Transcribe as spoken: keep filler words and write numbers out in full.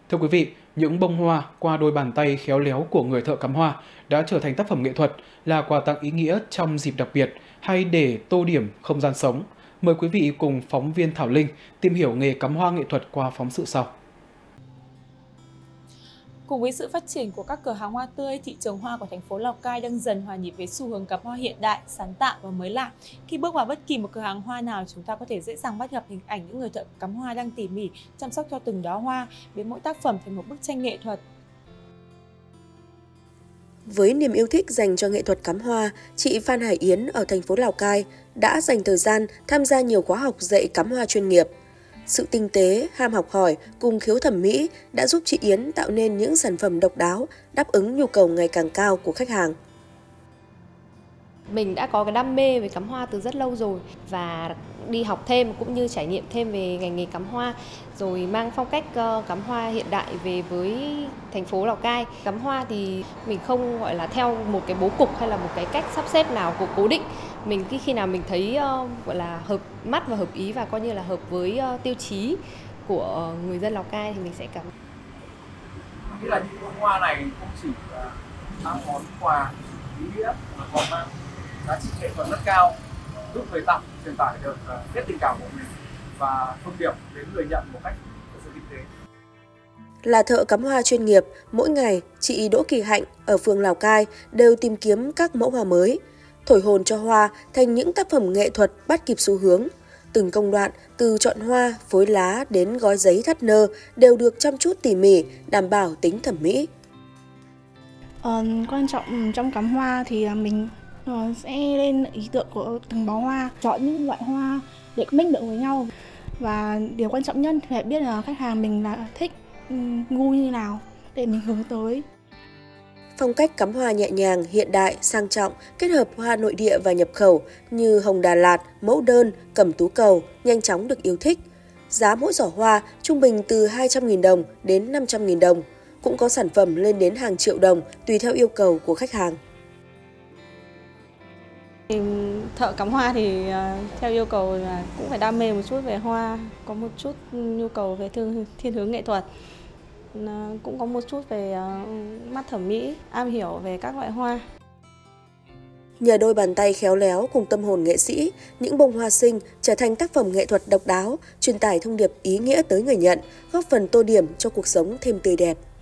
Thưa quý vị, những bông hoa qua đôi bàn tay khéo léo của người thợ cắm hoa đã trở thành tác phẩm nghệ thuật, là quà tặng ý nghĩa trong dịp đặc biệt hay để tô điểm không gian sống. Mời quý vị cùng phóng viên Thảo Linh tìm hiểu nghề cắm hoa nghệ thuật qua phóng sự sau. Cùng với sự phát triển của các cửa hàng hoa tươi, thị trường hoa của thành phố Lào Cai đang dần hòa nhịp với xu hướng cắm hoa hiện đại, sáng tạo và mới lạ. Khi bước vào bất kỳ một cửa hàng hoa nào, chúng ta có thể dễ dàng bắt gặp hình ảnh những người thợ cắm hoa đang tỉ mỉ chăm sóc cho từng đóa hoa, biến mỗi tác phẩm thành một bức tranh nghệ thuật. Với niềm yêu thích dành cho nghệ thuật cắm hoa, chị Phan Hải Yến ở thành phố Lào Cai đã dành thời gian tham gia nhiều khóa học dạy cắm hoa chuyên nghiệp. Sự tinh tế, ham học hỏi cùng khiếu thẩm mỹ đã giúp chị Yến tạo nên những sản phẩm độc đáo, đáp ứng nhu cầu ngày càng cao của khách hàng. Mình đã có cái đam mê về cắm hoa từ rất lâu rồi và đi học thêm cũng như trải nghiệm thêm về ngành nghề cắm hoa, rồi mang phong cách cắm hoa hiện đại về với thành phố Lào Cai. Cắm hoa thì mình không gọi là theo một cái bố cục hay là một cái cách sắp xếp nào của cố định. Mình khi nào mình thấy gọi là hợp mắt và hợp ý và coi như là hợp với tiêu chí của người dân Lào Cai thì mình sẽ cắm. Nghĩa là những bông hoa này không chỉ là món quà ý nghĩa mà còn mang giá trị nghệ thuật rất cao, giúp người tặng truyền tải được hết tình cảm của mình và thông điệp đến người nhận một cách thật sự tinh tế. Là thợ cắm hoa chuyên nghiệp, mỗi ngày chị Đỗ Kỳ Hạnh ở phường Lào Cai đều tìm kiếm các mẫu hoa mới, thổi hồn cho hoa thành những tác phẩm nghệ thuật bắt kịp xu hướng. Từng công đoạn từ chọn hoa, phối lá đến gói giấy thắt nơ đều được chăm chút tỉ mỉ, đảm bảo tính thẩm mỹ. Ờ, quan trọng trong cắm hoa thì mình sẽ lên ý tưởng của từng bó hoa, chọn những loại hoa để mix được với nhau. Và điều quan trọng nhất phải biết là khách hàng mình là thích gu như nào để mình hướng tới. Phong cách cắm hoa nhẹ nhàng, hiện đại, sang trọng, kết hợp hoa nội địa và nhập khẩu như hồng Đà Lạt, mẫu đơn, cẩm tú cầu nhanh chóng được yêu thích. Giá mỗi giỏ hoa trung bình từ hai trăm nghìn đồng đến năm trăm nghìn đồng, cũng có sản phẩm lên đến hàng triệu đồng tùy theo yêu cầu của khách hàng. Thợ cắm hoa thì theo yêu cầu là cũng phải đam mê một chút về hoa, có một chút nhu cầu về thương, thiên hướng nghệ thuật, cũng có một chút về mắt thẩm mỹ, am hiểu về các loại hoa. Nhờ đôi bàn tay khéo léo cùng tâm hồn nghệ sĩ, những bông hoa xinh trở thành tác phẩm nghệ thuật độc đáo, truyền tải thông điệp ý nghĩa tới người nhận, góp phần tô điểm cho cuộc sống thêm tươi đẹp.